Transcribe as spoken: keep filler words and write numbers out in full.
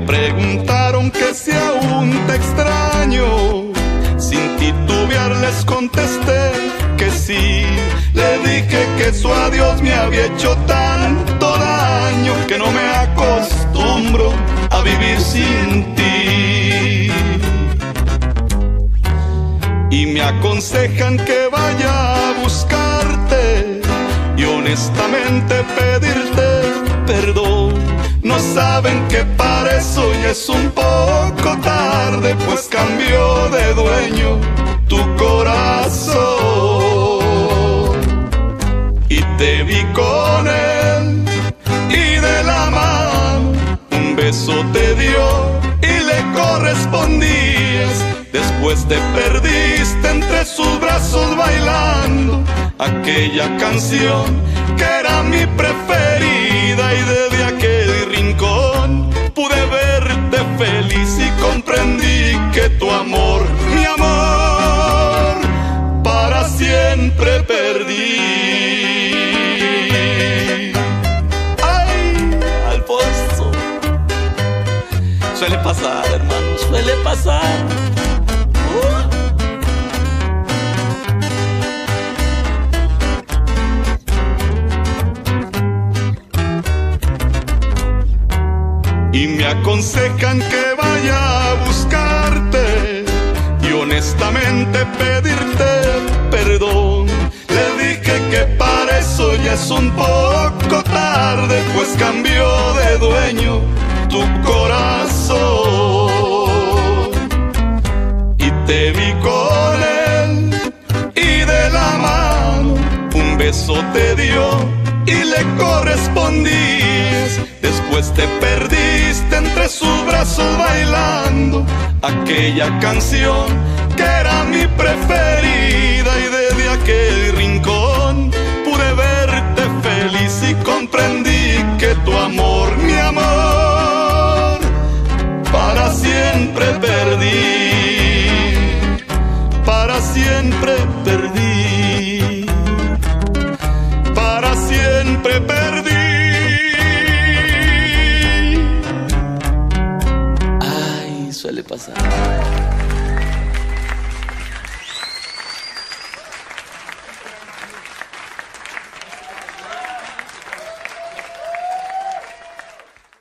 preguntaron que si aún te extraño. Sin titubear les contesté que sí. Le dije que su adiós me había hecho tanto daño que no me acostumbro a vivir sin ti. Y me aconsejan que vaya a buscarte y honestamente pedirte perdón. No saben que para eso ya es un poco tarde, pues cambió de dueño tu corazón. Y te vi con él y de la mano un beso te dio y le correspondías. Después te perdiste entre sus brazos bailando aquella canción que era mi preferida. Y desde aquel rincón pude verte feliz y comprendí que tu amor, mi amor, para siempre perdí. Ay, Alfonso, suele pasar, hermano, suele pasar. Y me aconsejan que vaya a buscarte y honestamente pedirte perdón. Le dije que para eso ya es un poco tarde, pues cambió de dueño tu corazón. Y te vi con él y de la mano un beso te dio y le correspondías. Después te perdiste entre sus brazos bailando aquella canción que era mi preferida. Y desde aquel